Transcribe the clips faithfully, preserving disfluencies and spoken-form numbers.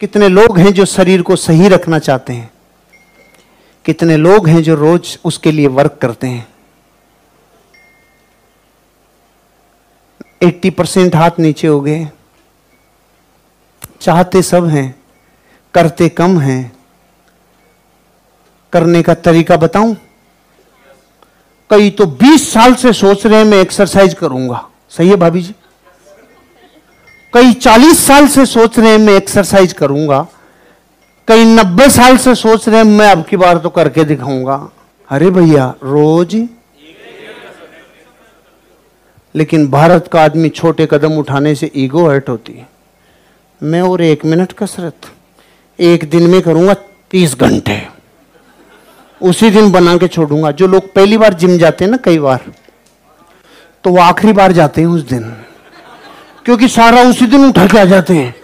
कितने लोग हैं जो शरीर को सही रखना चाहते हैं, कितने लोग हैं जो रोज उसके लिए वर्क करते हैं। अस्सी परसेंट हाथ नीचे हो गए। चाहते सब हैं, करते कम हैं। करने का तरीका बताऊं? कई तो बीस साल से सोच रहे हैं मैं एक्सरसाइज करूंगा, सही है भाभी जी? कई चालीस साल से सोच रहे हैं मैं एक्सरसाइज करूंगा, कई नब्बे साल से सोच रहे हैं मैं अब की बार तो करके दिखाऊंगा। अरे भैया रोज। लेकिन भारत का आदमी छोटे कदम उठाने से ईगो हर्ट होती है। मैं और एक मिनट कसरत एक दिन में करूंगा तीस घंटे, उसी दिन बना के छोड़ूंगा। जो लोग पहली बार जिम जाते हैं ना कई बार, तो वो आखिरी बार जाते हैं उस दिन, क्योंकि सारा उसी दिन उठा के आ जाते हैं।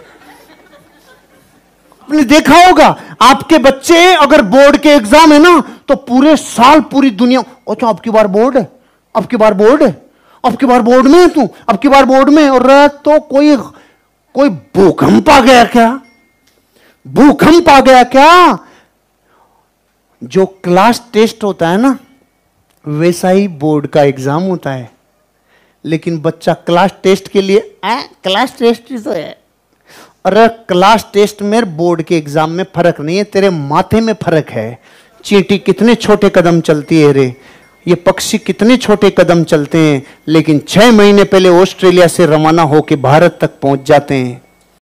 आपने देखा होगा आपके बच्चे अगर बोर्ड के एग्जाम है ना तो पूरे साल पूरी दुनिया, अच्छा अब की बार बोर्ड है, अब की बार बोर्ड है, अब की बार बोर्ड में है तू, अब की बार बोर्ड में। और तो कोई कोई भूकंप आ गया क्या? भूकंप आ गया क्या? जो क्लास टेस्ट होता है ना वैसा ही बोर्ड का एग्जाम होता है। लेकिन बच्चा क्लास टेस्ट के लिए आ, क्लास टेस्ट तो है। अरे क्लास टेस्ट में बोर्ड के एग्जाम में फर्क नहीं है, तेरे माथे में फर्क है। चींटी कितने छोटे कदम चलती है रे, ये पक्षी कितने छोटे कदम चलते हैं, लेकिन छह महीने पहले ऑस्ट्रेलिया से रवाना होकर भारत तक पहुंच जाते हैं।